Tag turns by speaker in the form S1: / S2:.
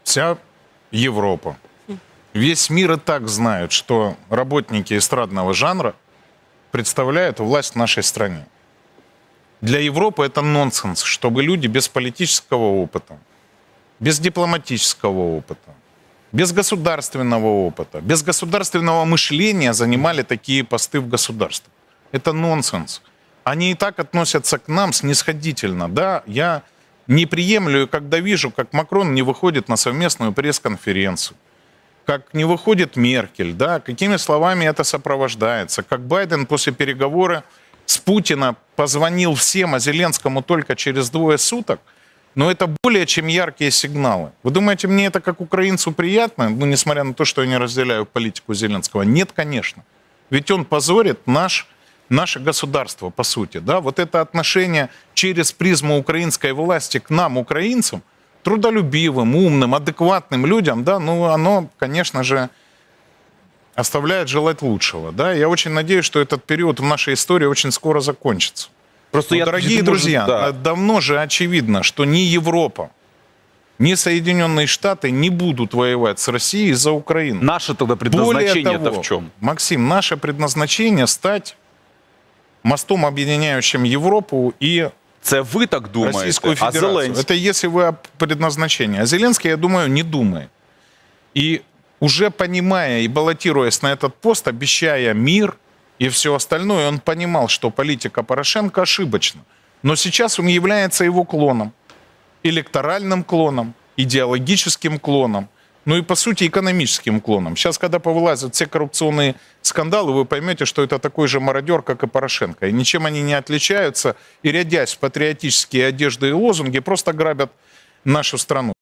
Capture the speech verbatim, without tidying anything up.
S1: Вся Европа, весь мир и так знают, что работники эстрадного жанра представляют власть в нашей стране. Для Европы это нонсенс, чтобы люди без политического опыта, без дипломатического опыта, без государственного опыта, без государственного мышления занимали такие посты в государстве. Это нонсенс. Они и так относятся к нам снисходительно. Да, я не приемлю, когда вижу, как Макрон не выходит на совместную пресс-конференцию, как не выходит Меркель, да, какими словами это сопровождается, как Байден после переговора с Путиным позвонил всем, а Зеленскому только через двое суток. Но это более чем яркие сигналы. Вы думаете, мне это как украинцу приятно? Ну, несмотря на то, что я не разделяю политику Зеленского. Нет, конечно. Ведь он позорит наш, наше государство, по сути. Да? Вот это отношение через призму украинской власти к нам, украинцам, трудолюбивым, умным, адекватным людям, да, ну, оно, конечно же, оставляет желать лучшего. Да? Я очень надеюсь, что этот период в нашей истории очень скоро закончится. Просто, ну, я, дорогие друзья, может, да. давно же очевидно, что ни Европа, ни Соединенные Штаты не будут воевать с Россией за Украину.
S2: Наше тогда предназначение-то в чем?
S1: Максим, наше предназначение стать мостом, объединяющим Европу и
S2: Це ви так думаєте,
S1: Российскую Федерацию.
S2: А Зеленський?
S1: Это если вы о предназначении. А Зеленский, я думаю, не думает. И уже понимая и баллотируясь на этот пост, обещая мир и все остальное, он понимал, что политика Порошенко ошибочна. Но сейчас он является его клоном, электоральным клоном, идеологическим клоном, ну и, по сути, экономическим клоном. Сейчас, когда повылазят все коррупционные скандалы, вы поймете, что это такой же мародер, как и Порошенко. И ничем они не отличаются, и, рядясь в патриотические одежды и лозунги, просто грабят нашу страну.